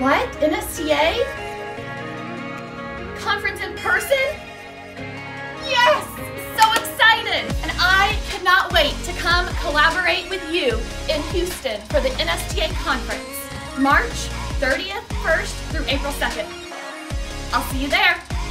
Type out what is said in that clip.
What? NSTA? Conference in person? Yes! So excited! And I cannot wait to come collaborate with you in Houston for the NSTA Conference, March 30th, 1st through April 2nd. I'll see you there.